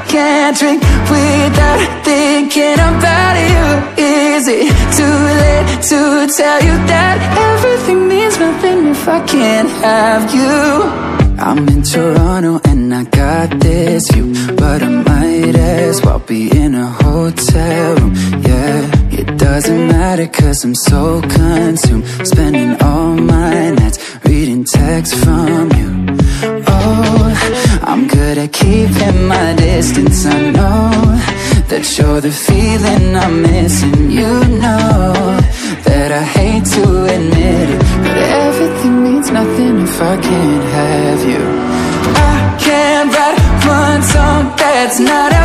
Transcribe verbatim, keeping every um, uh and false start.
can't drink without thinking about you. Is it too late to tell you that everything means nothing if I can't have you? I'm in Toronto and I got this view, but I might as well be in a hotel room, yeah. It doesn't matter cause I'm so consumed, spending all my nights reading texts from you. Oh, I'm good at keeping my distance. I know that you're the feeling I'm missing. You know that I hate to admit it, but everything means nothing if I can't have you. I can't write one song that's not